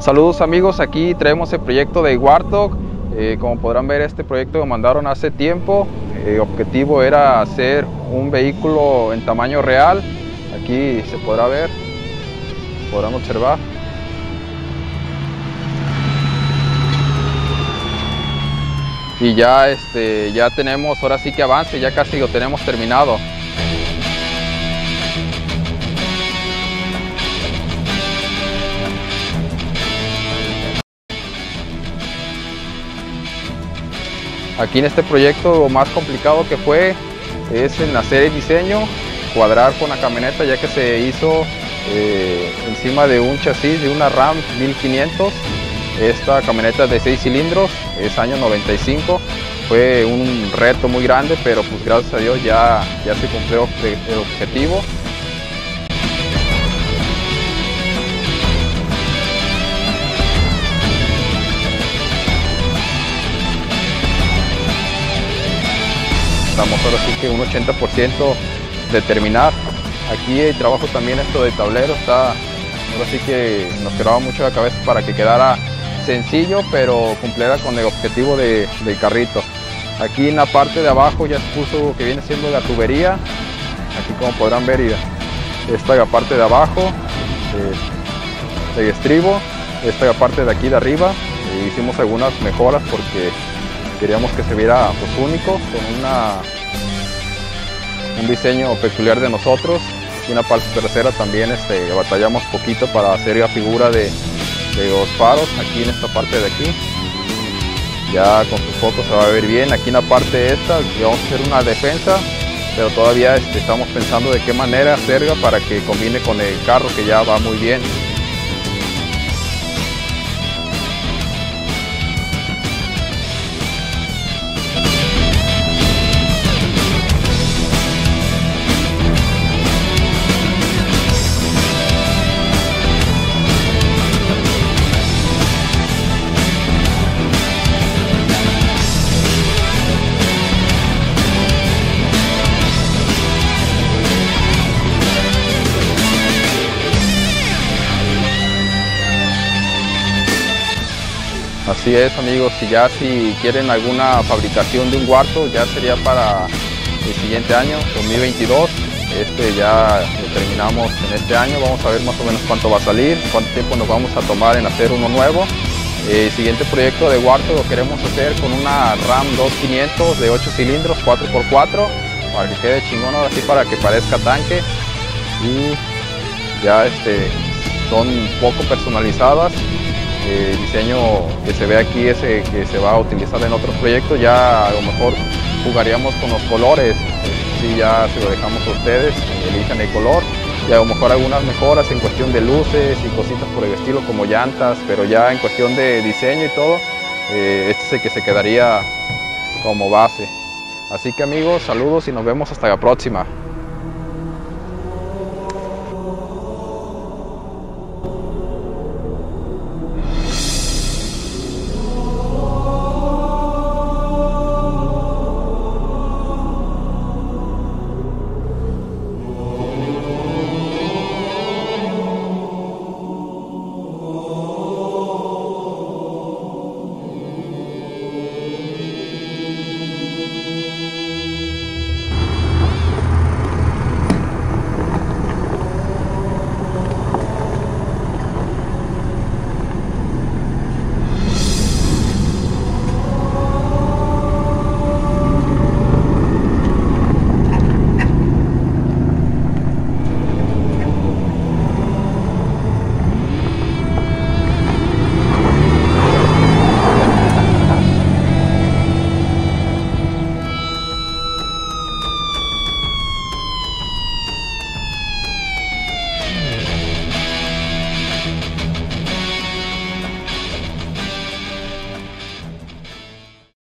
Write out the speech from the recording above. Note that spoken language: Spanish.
Saludos amigos, aquí traemos el proyecto de Warthog. Como podrán ver, este proyecto lo mandaron hace tiempo. El objetivo era hacer un vehículo en tamaño real. Aquí se podrá ver, podrán observar. Y ya tenemos, ahora sí que avance, ya casi lo tenemos terminado. Aquí en este proyecto lo más complicado que fue es en hacer el diseño, cuadrar con la camioneta, ya que se hizo encima de un chasis de una Ram 1500. Esta camioneta de 6 cilindros, es año 95, fue un reto muy grande, pero pues gracias a Dios ya se cumplió el objetivo. Estamos ahora sí que un 80% de terminar. Aquí el trabajo también esto de tablero ahora sí que nos quedaba mucho la cabeza para que quedara sencillo, pero cumpliera con el objetivo del carrito. Aquí en la parte de abajo ya se puso lo que viene siendo la tubería. Aquí como podrán ver, esta es la parte de abajo, el estribo, esta es la parte de aquí de arriba. Hicimos algunas mejoras porque queríamos que se viera pues único, con un diseño peculiar de nosotros. Y una parte trasera también batallamos poquito para hacer la figura de los faros. Aquí en esta parte de aquí ya con sus focos se va a ver bien. Aquí en la parte esta vamos a hacer una defensa, pero todavía estamos pensando de qué manera hacerla para que combine con el carro, que ya va muy bien. Así es amigos, si quieren alguna fabricación de un Warthog, ya sería para el siguiente año, 2022. Ya lo terminamos en este año, vamos a ver más o menos cuánto va a salir, cuánto tiempo nos vamos a tomar en hacer uno nuevo. El siguiente proyecto de Warthog lo queremos hacer con una Ram 2500 de 8 cilindros, 4x4, para que quede chingón, ahora sí, para que parezca tanque. Y ya son un poco personalizadas. El diseño que se ve aquí es que se va a utilizar en otros proyectos. Ya a lo mejor jugaríamos con los colores, si ya se lo dejamos a ustedes, elijan el color, y a lo mejor algunas mejoras en cuestión de luces y cositas por el estilo, como llantas, pero ya en cuestión de diseño y todo, este es el que se quedaría como base. Así que amigos, saludos y nos vemos hasta la próxima.